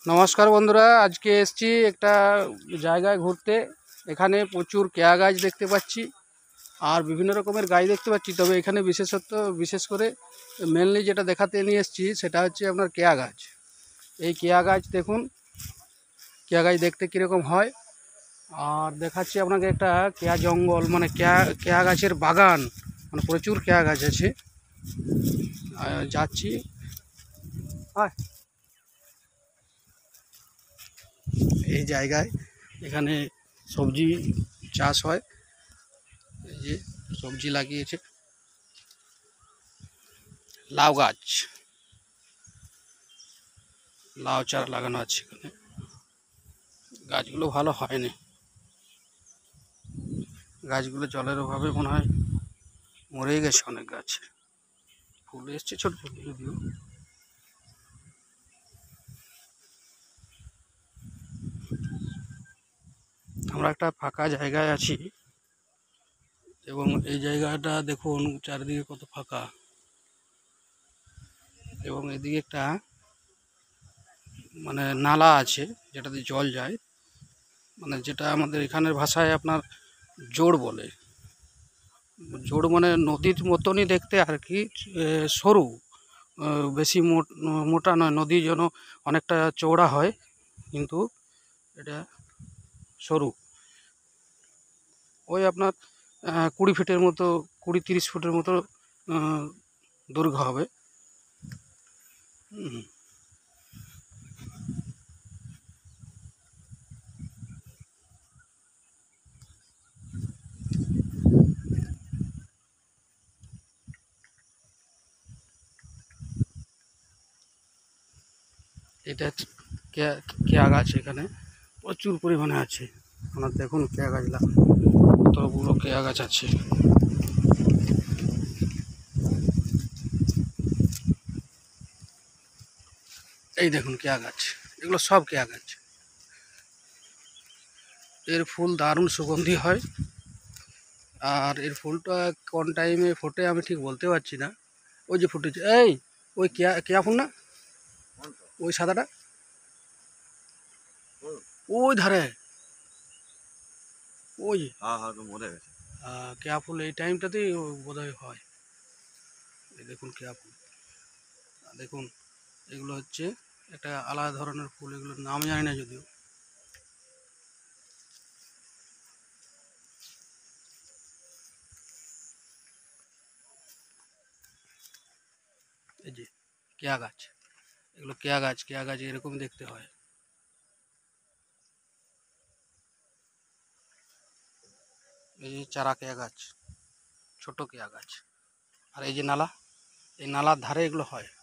নমস্কার বন্ধুরা, আজকে এসেছি একটা জায়গায় ঘুরতে। এখানে প্রচুর কেয়া গাছ দেখতে পাচ্ছি আর বিভিন্ন রকমের গাছ দেখতে পাচ্ছি। তবে এখানে বিশেষ করে মেনলি যেটা দেখাতে নিয়ে এসেছি সেটা হচ্ছে আপনার কেয়া গাছ। এই কেয়া গাছ দেখুন, কেয়া গাছ দেখতে কীরকম হয়। আর দেখাচ্ছি আপনাকে একটা কেয়া জঙ্গল, মানে কেয়া গাছের বাগান, মানে প্রচুর কেয়া গাছ আছে। যাচ্ছি। এই জায়গায় এখানে সবজি চাষ হয়। এই যে সবজি লাগিয়েছে, লাউ গাছ, লাউ চারা লাগানো আছে এখানে। গাছগুলো ভালো হয়নি, গাছগুলো জলের অভাবে মনে হয় মরেই গেছে। অনেক গাছ ফুল এসছে ছোট ছোট, যদিও। আমরা একটা ফাঁকা জায়গায় আছি এবং এই জায়গাটা দেখুন চারিদিকে কত ফাঁকা, এবং এদিকে একটা মানে নালা আছে যেটাতে জল যায়, মানে যেটা আমাদের এখানের ভাষায় আপনার জোড় বলে। জোড় মানে নদীর মতনই দেখতে আর কি, সরু, বেশি মোটা নয়। নদী যেন অনেকটা চওড়া হয়, কিন্তু এটা সরু। ওই আপনার 20 ফিটের মতো, 20-30 ফুটের মতো দৈর্ঘ্য হবে। এটা কেয়া গাছ এখানে প্রচুর পরিমাণে আছে। আপনার দেখুন কেয়া গাছ, কতগুলো কেয়া গাছ আছে। এই দেখুন কেয়া গাছ, এগুলো সব কেয়া গাছ। এর ফুল দারুণ সুগন্ধি হয়, আর এর ফুলটা কোন টাইমে ফোটে আমি ঠিক বলতে পারছি না। ওই যে ফুটেছে, ওই কেয়া ফুল না, ওই সাদাটা, ওই ধারে, ওই কেয়া ফুল এই টাইমটাতেই বোধহয় হয়। এই দেখুন কেয়া ফুল, দেখুন এগুলো হচ্ছে একটা আলাদা ধরনের ফুল, এগুলোর নাম জানি না যদিও। এই যে কেয়া গাছ, এগুলো কেয়া গাছ এরকম দেখতে হয়। এই যে চারা কেয়া গাছ, ছোট কেয়া গাছ। আর এই যে নালা, এই নালার ধারে এগুলো হয়।